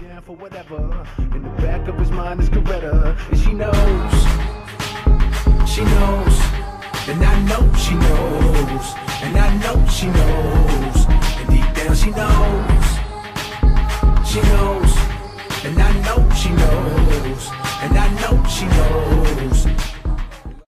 down for whatever. In the back of his mind is Coretta, and she knows, and I know she knows, and I know she knows, and deep down she knows, and I know she knows, and I know she knows.